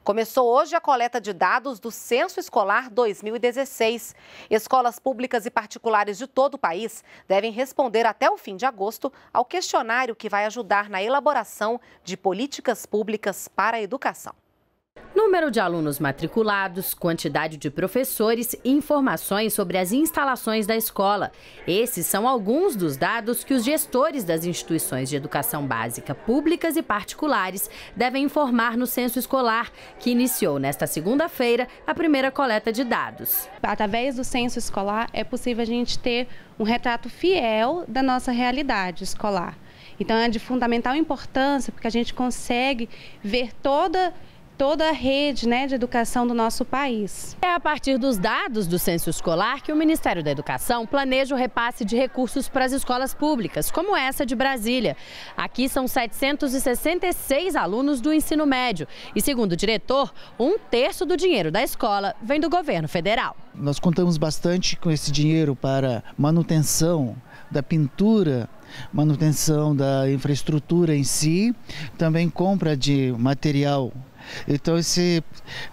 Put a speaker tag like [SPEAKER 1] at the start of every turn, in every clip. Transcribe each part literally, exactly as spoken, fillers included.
[SPEAKER 1] Começou hoje a coleta de dados do Censo Escolar dois mil e dezesseis. Escolas públicas e particulares de todo o país devem responder até o fim de agosto ao questionário que vai ajudar na elaboração de políticas públicas para a educação.
[SPEAKER 2] Número de alunos matriculados, quantidade de professores e informações sobre as instalações da escola. Esses são alguns dos dados que os gestores das instituições de educação básica públicas e particulares devem informar no censo escolar, que iniciou nesta segunda-feira a primeira coleta de dados.
[SPEAKER 3] Através do censo escolar é possível a gente ter um retrato fiel da nossa realidade escolar. Então é de fundamental importância porque a gente consegue ver toda toda a rede, né, de educação do nosso país.
[SPEAKER 2] É a partir dos dados do censo escolar que o Ministério da Educação planeja o repasse de recursos para as escolas públicas, como essa de Brasília. Aqui são setecentos e sessenta e seis alunos do ensino médio e, segundo o diretor, um terço do dinheiro da escola vem do governo federal.
[SPEAKER 4] Nós contamos bastante com esse dinheiro para manutenção da pintura, manutenção da infraestrutura em si, também compra de material. Então, esse,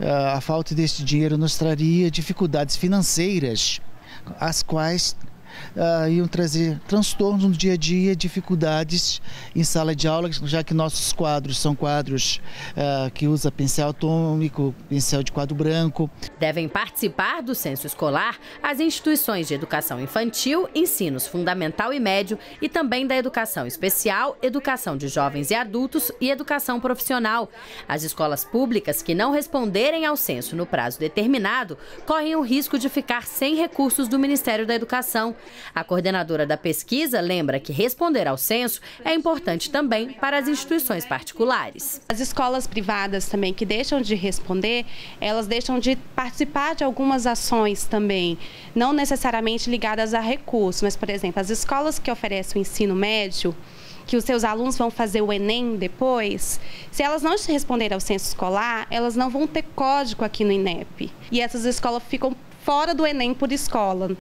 [SPEAKER 4] a falta desse dinheiro nos traria dificuldades financeiras, as quais uh, iam trazer transtornos no dia a dia, dificuldades em sala de aula, já que nossos quadros são quadros uh, que usam pincel atômico, pincel de quadro branco.
[SPEAKER 2] Devem participar do censo escolar as instituições de educação infantil, ensinos fundamental e médio e também da educação especial, educação de jovens e adultos e educação profissional. As escolas públicas que não responderem ao censo no prazo determinado correm o risco de ficar sem recursos do Ministério da Educação. A coordenadora da pesquisa lembra que responder ao censo é importante também para as instituições particulares.
[SPEAKER 3] As escolas privadas também que deixam de responder, elas deixam de participar de algumas ações também, não necessariamente ligadas a recursos, mas, por exemplo, as escolas que oferecem o ensino médio, que os seus alunos vão fazer o Enem depois, se elas não responderem ao censo escolar, elas não vão ter código aqui no INEP. E essas escolas ficam fora do Enem por escola.